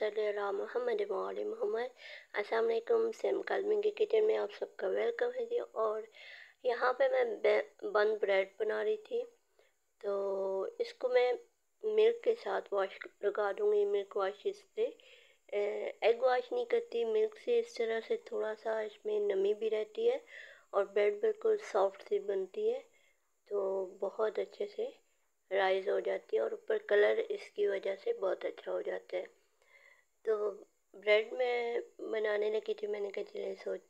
सल्लल्लाहु अला मोहम्मद व आले मोहम्मद। अस्सलाम वालेकुम। सेम काज़मी के किचन में आप सबका वेलकम है जी। और यहाँ पे मैं बन ब्रेड बना रही थी, तो इसको मैं मिल्क के साथ वॉश लगा दूँगी। मिल्क वॉश इस पर एग वॉश नहीं करती, मिल्क से इस तरह से थोड़ा सा इसमें नमी भी रहती है और ब्रेड बिल्कुल सॉफ्ट सी बनती है, तो बहुत अच्छे से राइज हो जाती है और ऊपर कलर इसकी वजह से बहुत अच्छा हो जाता है। तो ब्रेड में बनाने लगी थी, मैंने कहा चलिए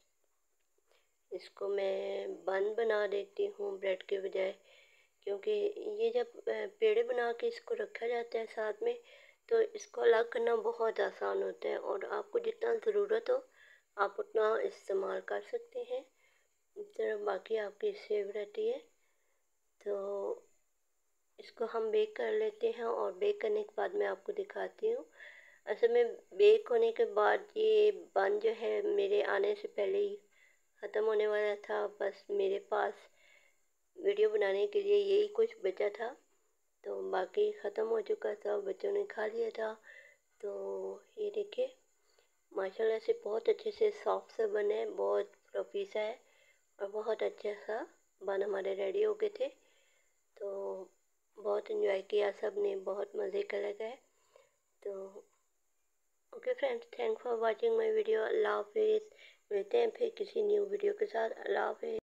इसको मैं बन बना देती हूँ ब्रेड के बजाय, क्योंकि ये जब पेड़े बना के इसको रखा जाता है साथ में, तो इसको अलग करना बहुत आसान होता है और आपको जितना ज़रूरत हो आप उतना इस्तेमाल कर सकते हैं। इस तरह बाकी आपकी सेव रहती है। तो इसको हम बेक कर लेते हैं और बेक करने के बाद मैं आपको दिखाती हूँ। असल में बेक होने के बाद ये बन जो है मेरे आने से पहले ही ख़त्म होने वाला था। बस मेरे पास वीडियो बनाने के लिए यही कुछ बचा था, तो बाकी ख़त्म हो चुका था, बच्चों ने खा लिया था। तो ये देखिए माशाल्लाह से बहुत अच्छे से सॉफ्ट सा बने, बहुत रफीसा है और बहुत अच्छा सा बन हमारे रेडी हो गए थे। तो बहुत इन्जॉय किया सब ने, बहुत मज़े का लगा है। तो okay friends, thank for watching my video. अल्लाह हाफिज़। मिलते हैं फिर किसी न्यू वीडियो के साथ। अल्लाह हाफिज़।